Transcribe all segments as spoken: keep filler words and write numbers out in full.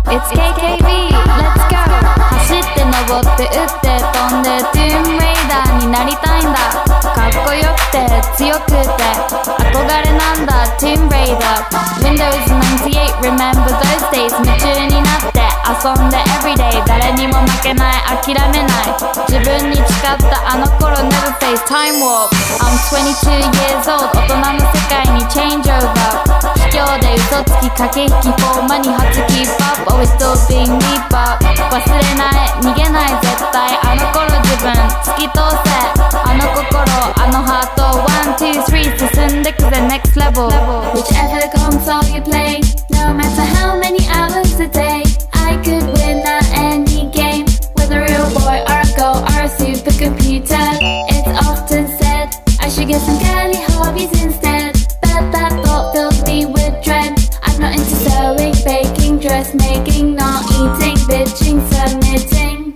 It's ケーケービー Let's go 走って登って打って飛んでトゥーンレイダーになりたいんだかっこよくて強くて憧れなんだトゥーンレイダー Windows ナインティエイト Remember those days 夢中になって遊んで Everyday 誰にも負けない諦めない自分に誓ったあの頃 Never face time warp I'm twenty-two years old 大人の世界に change over 卑怯で嘘つき駆け引きフォーマに初 keep up Always still being me up 忘れない逃げない絶対あの頃自分突き通せあの心あのハート one two three 進んでくぜ next level Whichever console you play No matter how many hours a day I could win at any game Whether a real boy or a girl or a supercomputer It's often said I should get some girly hobbies instead But that thought filled me with dread I'm not into sewing, baking, dressmaking Not eating, bitching, submitting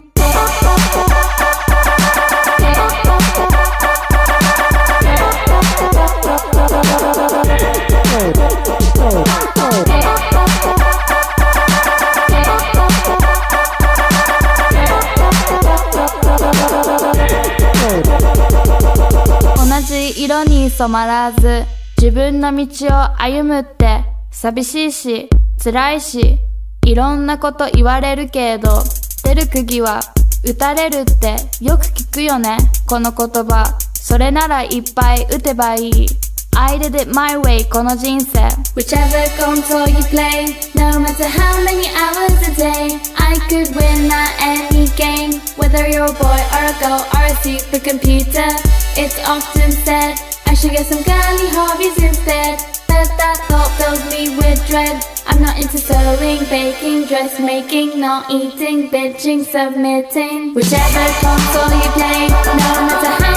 同じ色に染まらず自分の道を歩むって寂しいし辛いしいろんなこと言われるけど出る釘は打たれるってよく聞くよねこの言葉それならいっぱい打てばいい I did it my way この人生 Whichever console you play No matter how many hours a day I could win at any game Whether you're a boy or a girl or a supercomputer It's often said I should get some girly hobbies instead But that thought filled me with dread I'm not into sewing, baking, dressmaking Not eating, bitching, submitting Whichever console you play No matter how